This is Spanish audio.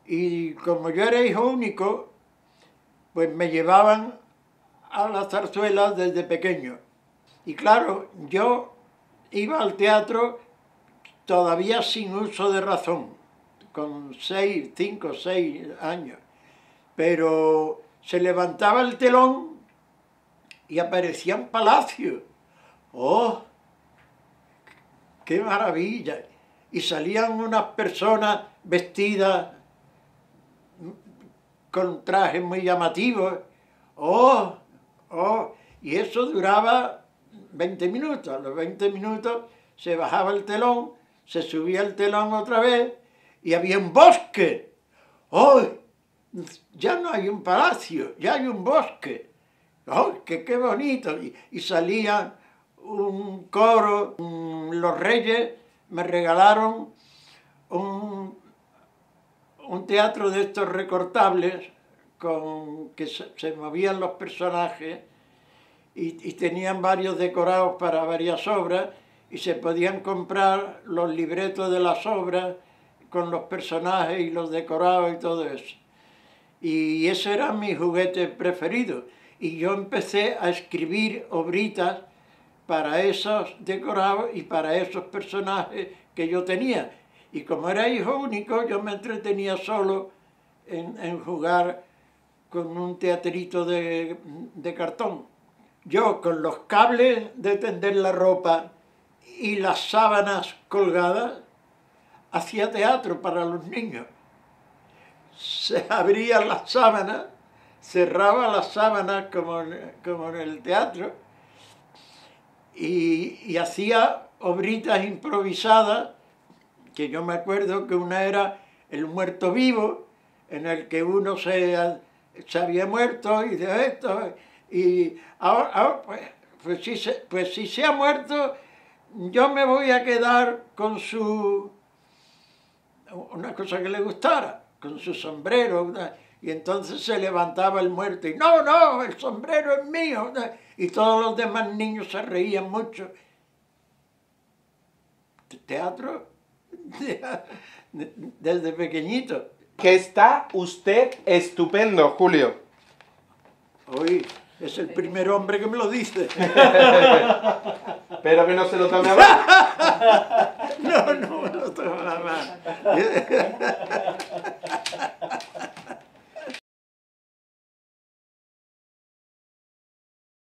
Y como yo era hijo único, pues me llevaban a las zarzuelas desde pequeño. Y claro, yo iba al teatro todavía sin uso de razón, con 5 o 6 años. Pero se levantaba el telón y aparecía un palacio. ¡Oh, qué maravilla! Y salían unas personas vestidas con trajes muy llamativos. ¡Oh, oh! Y eso duraba 20 minutos. A los 20 minutos se bajaba el telón, se subía el telón otra vez y había un bosque. ¡Oh! Ya no hay un palacio, ya hay un bosque. ¡Oh, qué bonito! Y salía un coro. Los reyes me regalaron un teatro de estos recortables con que se movían los personajes y tenían varios decorados para varias obras y se podían comprar los libretos de las obras con los personajes y los decorados y todo eso. Y ese era mi juguete preferido. Y yo empecé a escribir obritas para esos decorados y para esos personajes que yo tenía. Y como era hijo único, yo me entretenía solo en jugar con un teatrito de cartón. Yo con los cables de tender la ropa y las sábanas colgadas, hacía teatro para los niños. Se abría las sábanas, cerraba las sábanas como en el teatro y hacía obritas improvisadas, que yo me acuerdo que una era El muerto vivo, en el que uno se había muerto y de esto, y ahora pues si se ha muerto, yo me voy a quedar con una cosa que le gustara, con su sombrero, y entonces se levantaba el muerto y no, el sombrero es mío, y todos los demás niños se reían mucho. Teatro desde pequeñito. Que está usted estupendo, Julio. Hoy es el primer hombre que me lo dice. Pero que no se lo tome a mal. No me lo tome a mal.